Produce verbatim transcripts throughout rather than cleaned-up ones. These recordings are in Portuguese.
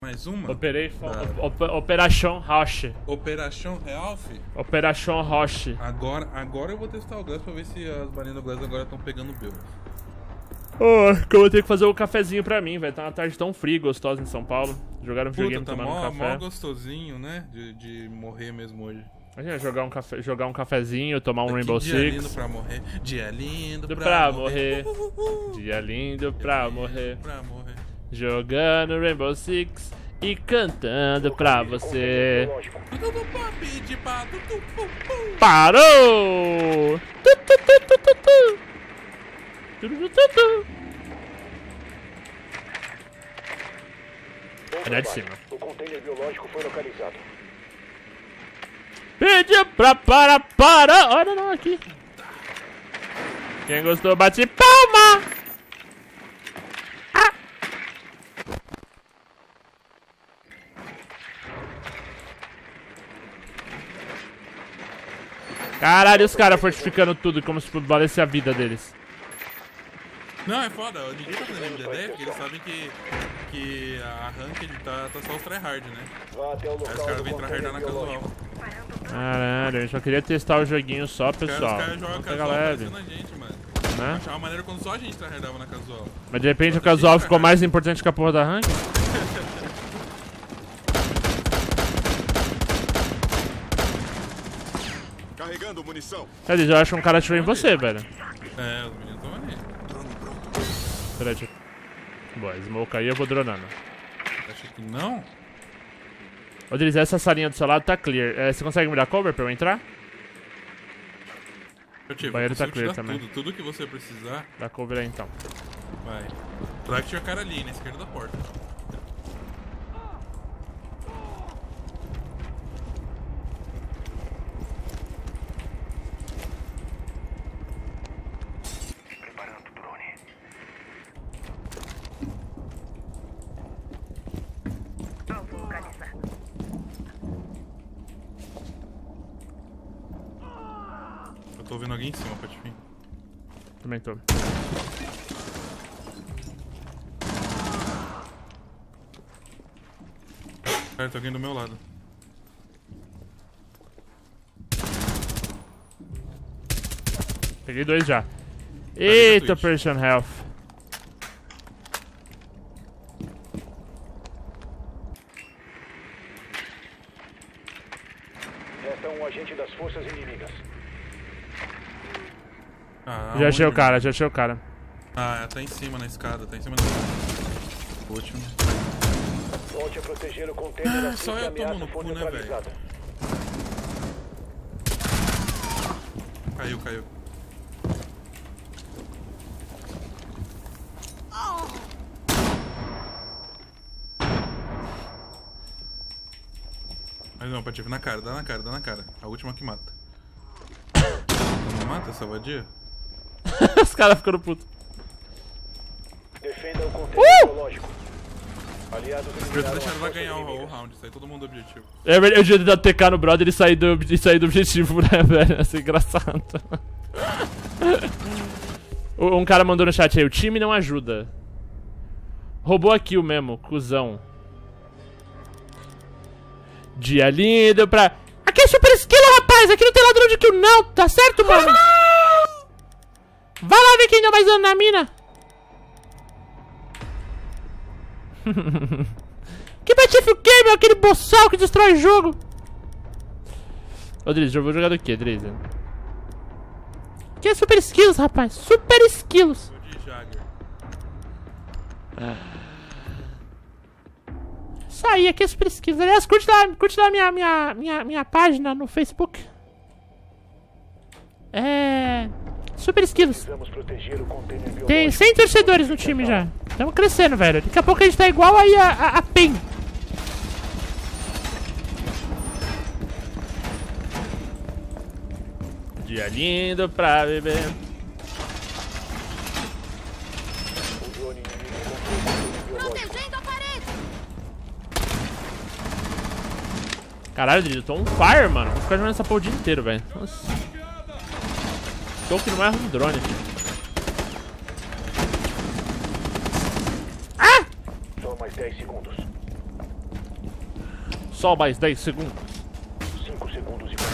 Mais uma? Operei Ah. op Operação Roche. Operação Realf? Operação Roche. Agora, agora eu vou testar o Glass pra ver se as balinhas do Glass agora estão pegando o Belos. Oh, que eu vou ter que fazer um cafezinho pra mim, velho. Tá uma tarde tão fria e gostosa em São Paulo. Jogaram um videogame, Puta, tá tomando mó, um café. mó gostosinho, né? De, de morrer mesmo hoje. Imagina jogar um, café, jogar um cafezinho, tomar um Que Rainbow dia Six. lindo pra morrer. Dia lindo pra, pra morrer. morrer. Uh, uh, uh. Dia lindo pra morrer. Pra morrer. Jogando Rainbow Six e cantando pra você. Parou! Tu, tu, tu, tu, tu, tu. Tu, tu, tu, tu. Olha de cima. O container biológico foi localizado. Pediu pra para, para. Olha não aqui. Quem gostou, bate palma. Ah. Caralho, os caras fortificando tudo como se valesse a vida deles. Não, é foda, ninguém tá fazendo M D dez porque eles sabem que, que a ranked tá, tá só os tryhard, né? Vá até o Aí os local caras do vêm tryhardar container na biológico. casual. Caralho, eu só queria testar o joguinho só, Os caras, pessoal. os caras jogam Vamos pegar casual leve, parecendo a gente, mano. né? Achava maneiro quando só a gente tryhardava na casual. Mas de repente o casual ficou mais importante que a porra da rank. Carregando munição. Quer dizer, eu acho que um cara atirou em você, velho. É, os meninos estão ali. Peraí, deixa eu... Boa, smoke aí, eu vou dronando. Acho que não. Ô, Driz, essa salinha do seu lado tá clear. É, você consegue me dar cover pra eu entrar? Eu te, O banheiro tá consigo te clear dar também. Tudo, tudo que você precisar, Dá cover aí, então. vai. Traga que tinha cara ali, na esquerda da porta. Preparando o drone. Alvo localizado. Eu tô ouvindo alguém em cima, Patifim. Também tô. Cara, tem alguém do meu lado. Peguei dois já. Twitch. Eita, Operation Health. Resta um agente das forças inimigas. Ah, Já achei o onde? cara, já achei o cara. Ah, tá em cima na escada, tá em cima da escada. Último. Volte a proteger o container Ah, assim só que a eu tomo ameaça no for cu, né, velho? neutralizada. Caiu, caiu. Mas não, Patife, na cara, dá na cara, dá na cara. A última que mata. Não mata essa vadia? Os caras ficando putos. Defenda o container biológico. Aliados Eles eliminaram deixaram as vai forças ganhar o, o inimigas. round, isso aí todo mundo do objetivo. É verdade, eu devia dar T K no brother e sair do, e sair do objetivo, né, velho? Ia ser engraçado. Um cara mandou no chat aí, o time não ajuda. Roubou a kill mesmo, cuzão. Dia lindo pra... Aqui é super skill, rapaz! Aqui não tem ladrão de kill não, tá certo, mano? Vai lá ver quem deu mais dano na mina. Que Patife o quê, meu? Aquele boçal que destrói o jogo. Ô, Driz, eu vou jogar do que, Driz? Que é super skills, rapaz. Super skills. Vou de Jagger. Isso aí, aqui é super skills. Aliás, curte lá, curte lá minha, minha, minha, minha página no Facebook. É... Super skills. Precisamos proteger o container biológico. Tem cem torcedores no time já. Estamos crescendo, velho. Daqui a pouco a gente tá igual aí a, a, a P E N. Dia lindo pra beber. O drone inimigo controlou o container biológico. Protegendo a parede! Caralho, Driz, eu tô on fire, mano. Vou ficar jogando essa porra o dia inteiro, velho. Nossa. Tô que não é um drone. Só mais dez segundos. Só mais dez segundos. cinco segundos e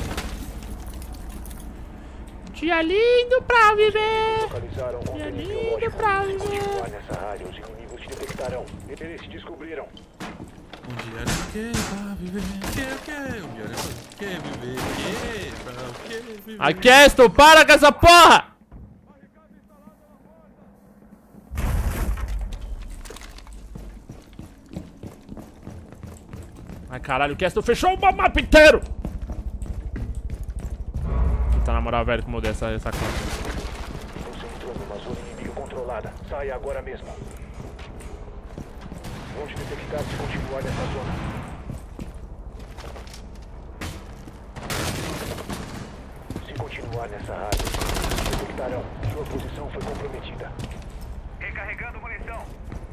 Dia lindo pra viver. localizaram um Dia container lindo biológico. pra Se viver. continuar nessa área, os inimigos te detectarão. Eles te descobriram. Um dia eu quero pra viver, que eu quero. Um dia eu quero viver, que pra o que viver. Aquesto, para com essa porra! Ai caralho, o Castle fechou o mapa inteiro! Puta, na moral, velho, como eu dei essa, essa classe. Você entrou numa zona inimigo controlada. Saia agora mesmo. Vão te detectar se continuar nessa zona. Se continuar nessa área, te detectarão. Sua posição foi comprometida. Recarregando munição.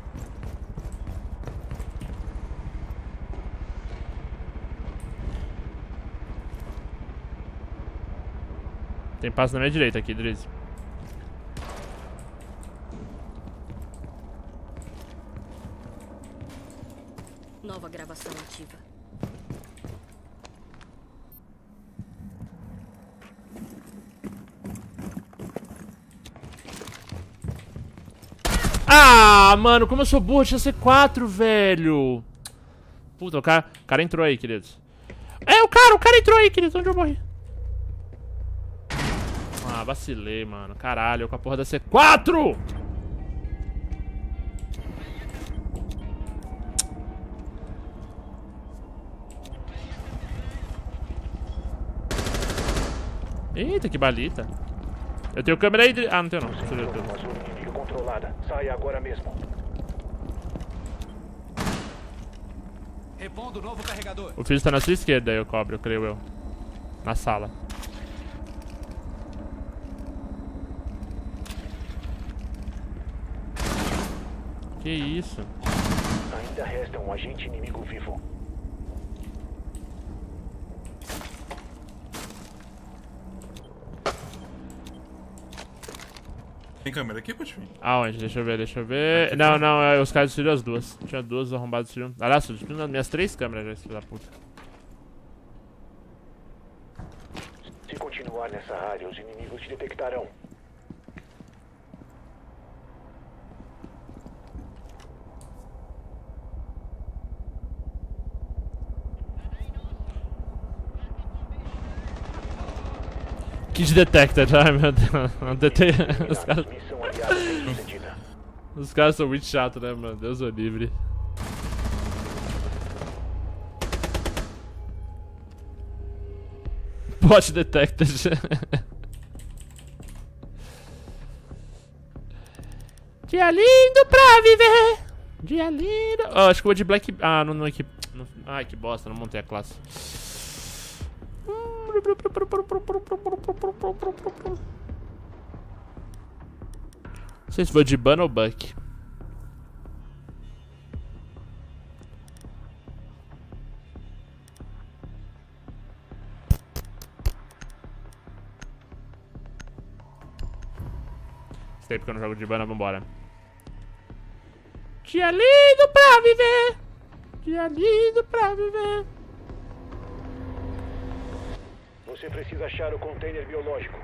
Tem passo na minha direita aqui, Drizzy. Nova gravação ativa. Ah, mano, como eu sou burro, tinha C quatro, velho. Puta, o cara, o cara entrou aí, queridos. É, o cara, o cara entrou aí, queridos. Onde eu morri? Ah, vacilei, mano. Caralho, com a porra da C quatro! Eita, que balita. Eu tenho câmera aí de... Ah, não tenho não. Você entrou numa zona inimigo controlada. Saia agora mesmo. Repondo novo carregador. O filho tá na sua esquerda aí, eu cobro, eu creio eu. Na sala. Que isso? Ainda resta um agente inimigo vivo. Tem câmera aqui, Putinho? Aonde? Deixa eu ver, deixa eu ver. Não, não, é, os caras destruíram as duas. Tinha duas arrombadas destruíram. Aliás, destruíram as minhas três câmeras já, filho da puta. Se continuar nessa área, os inimigos te detectarão. Kid Detected, ai meu Deus. Detei... Os caras... Missão aliada bem sucedida. Os caras são muito chatos, né, mano? Deus o livre. Bot Detected. Dia lindo pra viver. Dia lindo. Oh, acho que eu vou de Black... Ah, não, não é que... Não... Ai, que bosta, não montei a classe. Não sei se vou de Ban ou Buck. Esse tempo que eu não jogo de Ban, vambora. Dia lindo pra viver. Dia lindo pra viver. Você precisa achar o container biológico.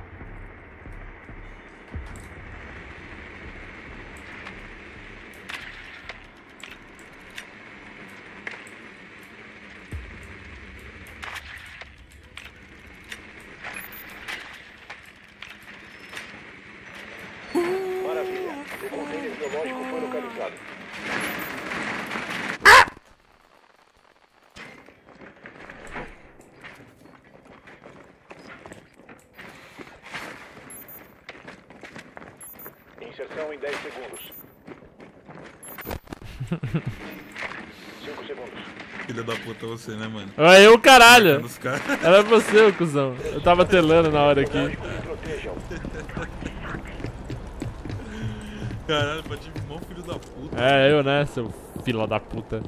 Maravilha. O container biológico foi localizado. Inserção em dez segundos. cinco segundos. Filha da puta você, né, mano? É eu, caralho. Nos caras. Era você, ô cuzão. Eu tava telando na hora aqui. Lógico, se protejam. Caralho, bati mó filho da puta. É eu, né, seu filho da puta.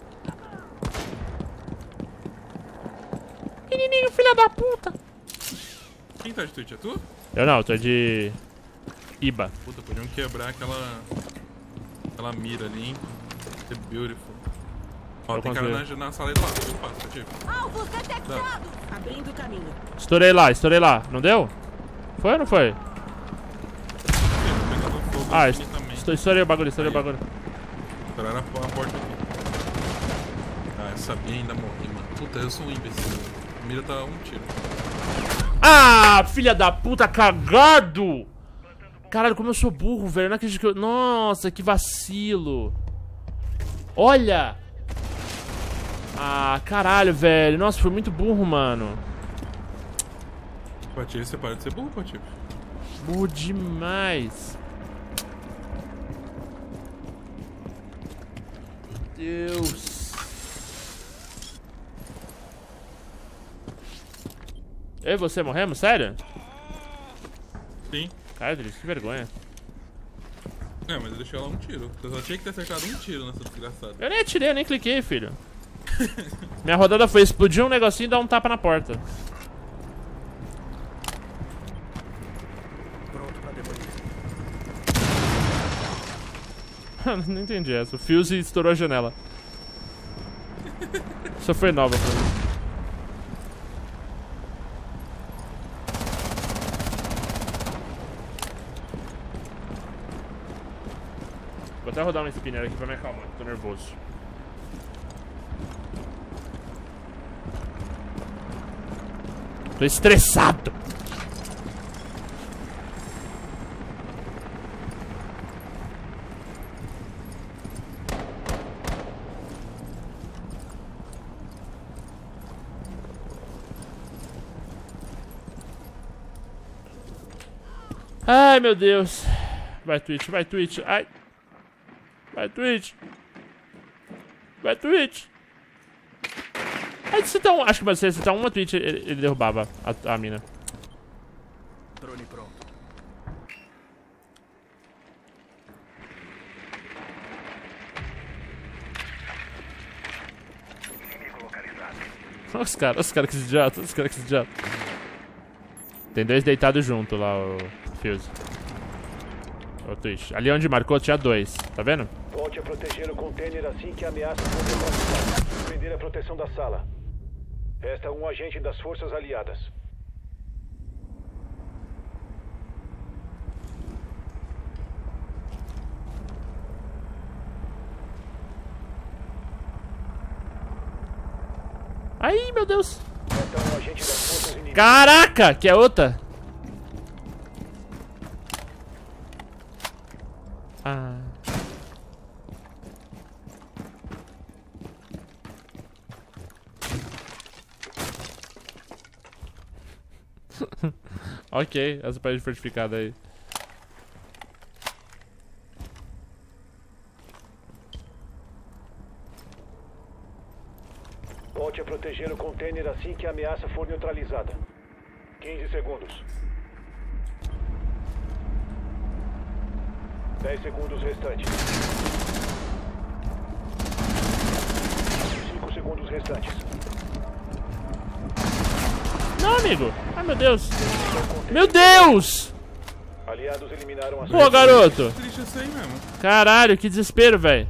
Menininho, filho da puta. Quem tá de Twitch? É tu? Eu não, eu tô de... Iba. Puta, podiam quebrar aquela... Aquela mira ali, hein? Que beautiful. Ó, Eu tem cara consigo. na, na sala aí do lado. Eu faço, Patife. Alvos detectados! Abrindo o caminho. Estourei lá, estourei lá. Não deu? Foi ou não foi? Pegando fogo Ah, aqui também. est estourei o bagulho, estourei o bagulho. Esperaram a, a porta aqui. Ah, eu sabia ainda morri, mano. Puta, eu sou um imbecil. A mira tá um tiro. Ah, filha da puta, cagado! Caralho, como eu sou burro, velho. Eu não acredito que eu... Nossa, que vacilo. Olha! Ah, caralho, velho. Nossa, foi muito burro, mano. Patife, você para de ser burro, Patife. Burro demais. Meu Deus. Eu e você morremos? Sério? Sim. Cara, Driz, que vergonha. É, mas eu deixei ela um tiro. Você só tinha que ter acertado um tiro nessa desgraçada. Eu nem atirei, eu nem cliquei, filho. Minha rodada foi explodir um negocinho e dar um tapa na porta. Pronto pra demolir. Não entendi essa. O Fuse estourou a janela. Isso foi nova pra mim. Vou até rodar um spinner aqui pra me acalmar, tô nervoso. Tô estressado. Ai, meu Deus. Vai, Twitch, vai, Twitch. Ai. Vai, Twitch. Vai, Twitch. Ai, se tá um... Acho que você, se tá uma Twitch, ele, ele derrubava a, a mina. Drone pronto. Inimigo localizado. Olha os caras, os caras que idiota, os caras que idiota. Tem dois deitados junto lá, o Fuse. O Twitch. Ali onde marcou tinha dois, tá vendo? Volte a proteger o container assim que a ameaça for neutralizada. Suspender a proteção da sala. Resta um agente das forças aliadas. Ai, meu Deus. Resta um agente das forças inimigas. Caraca, que é outra. Ah. Ok, essa parede fortificada aí. Volte a proteger o container assim que a ameaça for neutralizada. quinze segundos. dez segundos restantes. cinco segundos restantes. Não, amigo. Ai, meu Deus. Meu Deus! Aliados eliminaram as Pô, garoto. Triste isso aí mesmo. Caralho, que desespero, velho.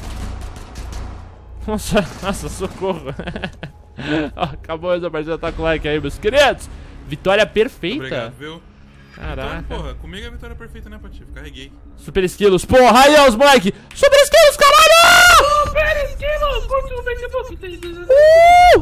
Nossa, nossa, socorro. Ó, acabou essa partida, tá com like aí, meus queridos. Vitória perfeita. Obrigado, viu? Caraca. Então, porra, comigo é a vitória perfeita, né, Patife? Carreguei. Super esquilos, porra, aí, ó, os moleque. Super esquilos, caralho! Super esquilos, curte o Facebook. Uh!